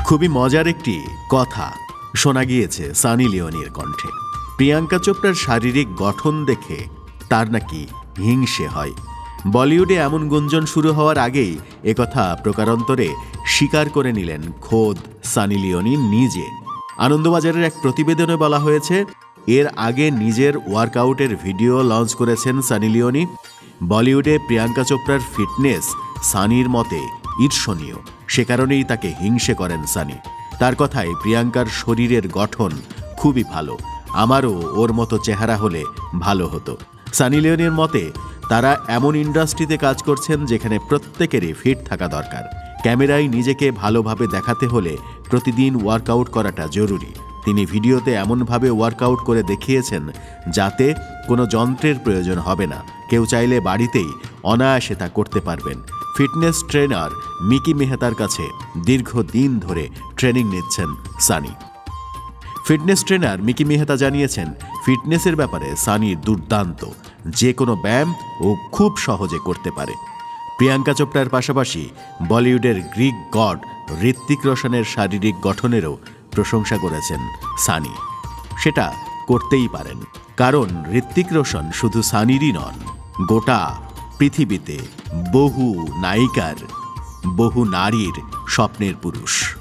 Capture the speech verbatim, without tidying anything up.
খুবই মজার একটি কথা শোনা গিয়েছে সানি লিওনির কণ্ঠে। প্রিয়াঙ্কা চোপড়ার শারীরিক গঠন দেখে তার নাকি হিংসে হয়। বলিউডে এমন গুঞ্জন শুরু হওয়ার আগেই একথা প্রকারান্তরে স্বীকার করে নিলেন খোদ সানি লিওনি নিজে। আনন্দবাজারের এক প্রতিবেদনে বলা হয়েছে, এর আগে নিজের ওয়ার্কআউটের ভিডিও লঞ্চ করেছেন সানি লিওনি। বলিউডে প্রিয়াঙ্কা চোপড়ার ফিটনেস সানির মতে ঈর্ষণীয়, সে কারণেই তাকে হিংসে করেন সানি। তার কথায়, প্রিয়াঙ্কার শরীরের গঠন খুবই ভালো, আমারও ওর মতো চেহারা হলে ভালো হতো। সানি লিওনির মতে তারা এমন ইন্ডাস্ট্রিতে কাজ করছেন যেখানে প্রত্যেকেরই ফিট থাকা দরকার। ক্যামেরায় নিজেকে ভালোভাবে দেখাতে হলে প্রতিদিন ওয়ার্কআউট করাটা জরুরি। তিনি ভিডিওতে এমনভাবে ওয়ার্কআউট করে দেখিয়েছেন যাতে কোনো যন্ত্রের প্রয়োজন হবে না, কেউ চাইলে বাড়িতেই অনায়াসে তা করতে পারবেন। ফিটনেস ট্রেনার মিকি মেহতার কাছে দীর্ঘদিন ধরে ট্রেনিং নিচ্ছেন সানি। ফিটনেস ট্রেনার মিকি মেহতা জানিয়েছেন, ফিটনেসের ব্যাপারে সানি দুর্দান্ত, যে কোনো ব্যায়াম ও খুব সহজে করতে পারে। প্রিয়াঙ্কা চোপড়ার পাশাপাশি বলিউডের গ্রিক গড ঋত্বিক রোশনের শারীরিক গঠনেরও প্রশংসা করেছেন সানি। সেটা করতেই পারেন, কারণ ঋত্বিক রোশন শুধু সানিরই নন, গোটা পৃথিবীতে বহু নায়িকার, বহু নারীর স্বপ্নের পুরুষ।